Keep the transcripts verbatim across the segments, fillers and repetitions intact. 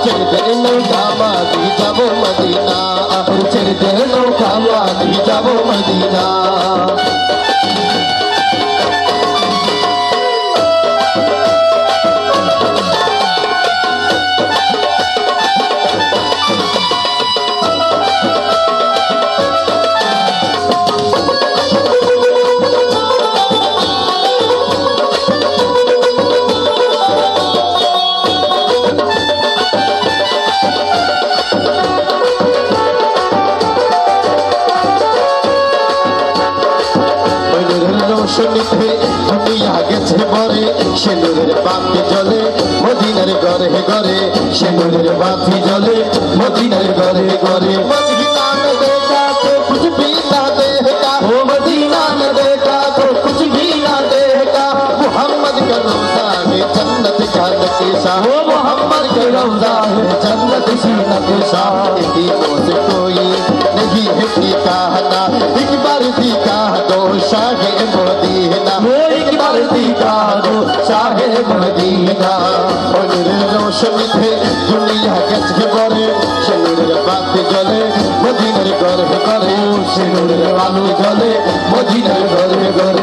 ছেড়ে দে নৌকা মাঝি যাব মদিনা ছেড়ে দে নৌকা মাঝি যাব মদিনা শুনিতে দুনিয়া গেছে বরে সেনুরের বাতি জ্বলে মদিনার ঘরে ঘরে সেনুরের বাতি জ্বলে মদিনার ঘরে ঘরে মদিনা में देखा तो कुछ भी ना देखा वो मदीना में देखा तो कुछ भी ना देखा मोहम्मद का रोज़ा है जन्नत का नक्शा वो मोहम्मद का रोज़ा है जन्नत की नक्शा तीनों से कोई नहीं है ठिकाना एक बार दिखा दो शाह मदीना एक बार दिखा दो शाह मदीना नूरेर रोशनी थे दुनिया गज बरे नूरेर बाती জ্বলে মদিনার ঘরে ঘরে নূরের আলো জ্বলে মদিনার ঘরে ঘরে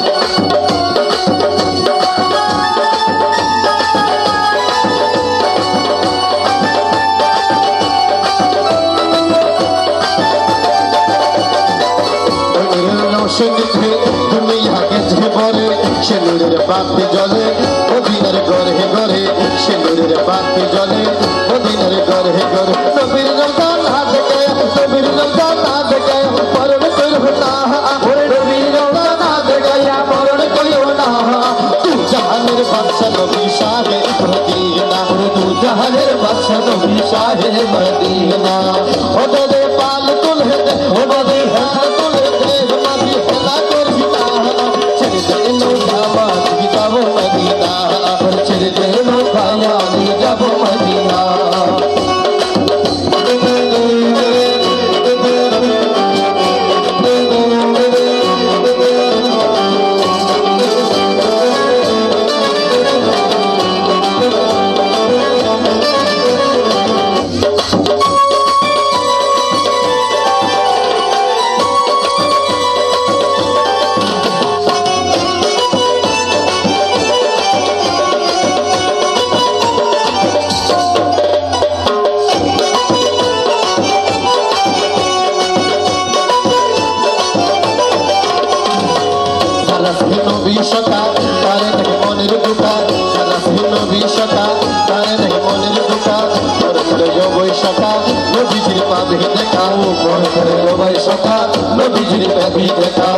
দুনিয়া গেছে বরে সেনুরের বাতি জ্বলে মদিনার ঘরে ঘরে সেনুরের বাতি জ্বলে মদিনার ঘরে ঘরে নবীর রমজান হাত গয়া নবীর রমজান হাত গয়া পরব করব না ওরে নবীর রমজান হাত গয়া পরব করিও না তু জাহানের বাদশা নবী শাহে মদিনা তু জাহানের বাদশা নবী শাহে মদিনা ও দে পাল তুলে দে ও দে হাত তুলে দে মাঝি হেলা করবি না ছেড়ে দে নৌকা মাঝি যাব মদিনা ছেড়ে দে নৌকা মাঝি যাব মদিনা বিশ্বতা তারে নেই মনের দুটা সারা ভিন্ন বিশ্বতা তারে নেই মনের দুটা মনে করে বৈশাখা নবীজির পাবি দেখা মনে করে বৈশাখা নবীজির পাবি দেখা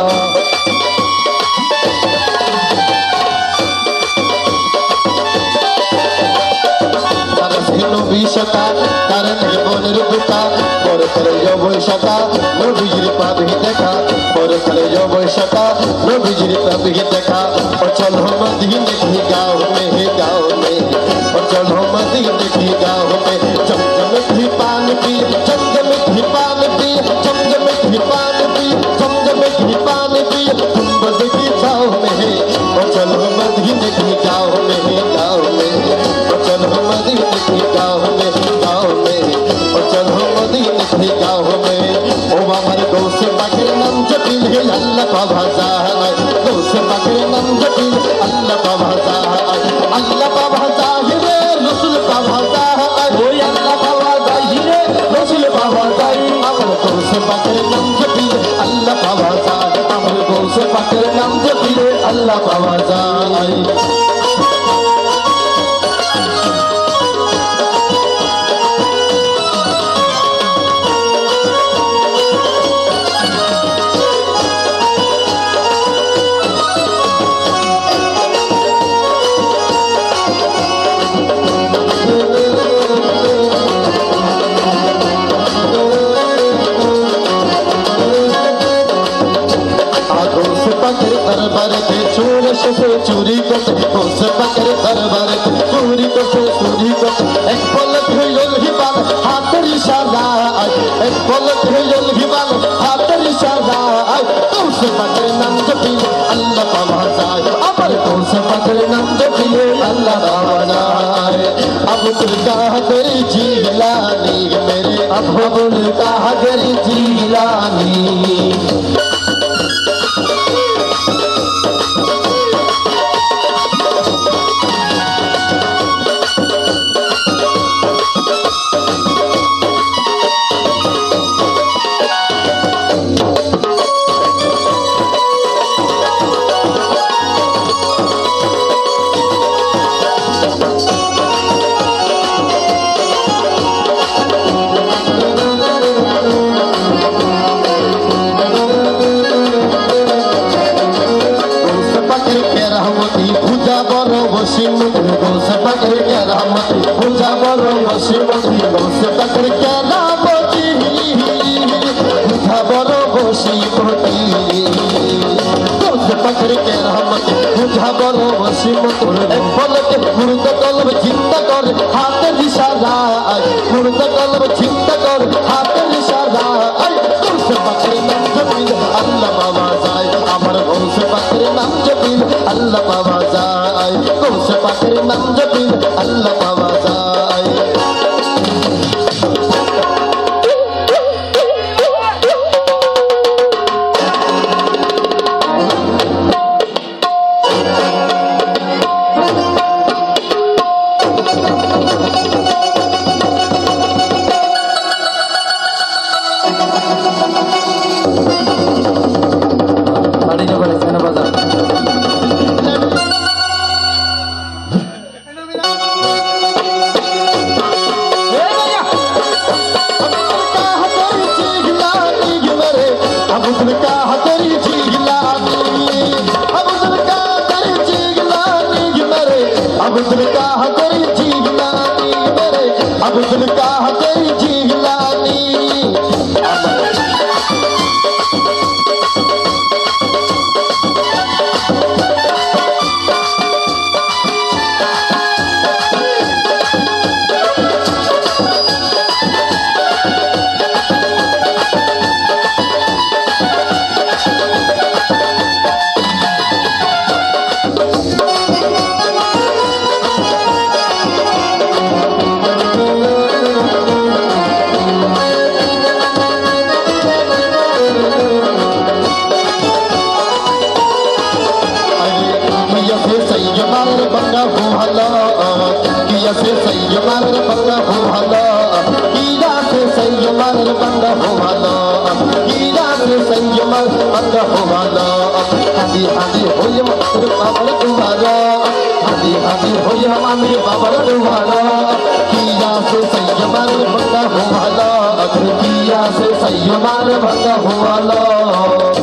বিশ্বতা তারে নেই মনের দুটা মনে করে বৈশাখা নবীজির পাবি দেখা মনে করে বৈশাখা নবীজির পাবি দেখা और चलो मदीने की गाँव में है गाँव में और चलो मदीने की गाँव में जमजम की पानी पी जमजम की पानी पी जमजम की पानी पी जमजम की पानी पी गुंबद की छाँव में है और चलो मदीने की गाँव में है गाँव में और चलो मदीने की गाँव में गाँव में और चलो मदीने की गाँव में ओ हमारे दोस्त पाके नाम जपी है अल्लाह बाबा जाए दोस्त पाके नाम जपी अल्लाह बाबा जाए अल्लाह बाबा जाहिरे रसूल बाबा जाए ओ अल्लाह बाबा जाहिरे रसूल बाबा जाए हमारे दोस्त पाके नाम जपी अल्लाह बाबा जाए हमारे दोस्त पाके नाम जपी अल्लाह बाबा जाए दरबार के चोर से चोरी करते घोष पकड़ दरबार के चोरी करते चोरी करते एक पलक है योलही बाल हाथ इशारा एक पलक है योलही बाल हाथ इशारा घोष पकड़ नाम जपी अल्लाह बाबा जाए अमर घोष पकड़ नाम जपी अल्लाह बाबा जाए अब्दुल कादिर जिलानी मेरे अब्दुल कादिर जिलानी से पकड़ के रहमती पूजा बरो वसीमती से पकड़ के रहमती पूजा बरो वसीमती से पकड़ के रहमती पूजा बरो वसीमती एक पल के मुर्द कल्ब चिंता कर हाथ इशारा मुर्द कल्ब चिंता कर हाथ इशारा से पकड़ नाम जपील अल्लाह बाबा जाए अमर हो से पकड़ नाम जपील अल्लाह बाबा जाए से पकड़ नाम जपील अल्लाह बाबा जाए अब्दुल कादिर जिलानी मेरे अब्दुल कादिर जिलानी से सही मार बंदा हो हला कीड़ा से सही मार बंदा हो हला कीड़ा से सही मार बंदा हो हला हादी हादी होय मार बाबर तुम्हारा हादी हादी होय मामी बाबर तुम्हारा कीड़ा से सही मार बंदा हो हला कीड़ा से सही मार बंदा हो हला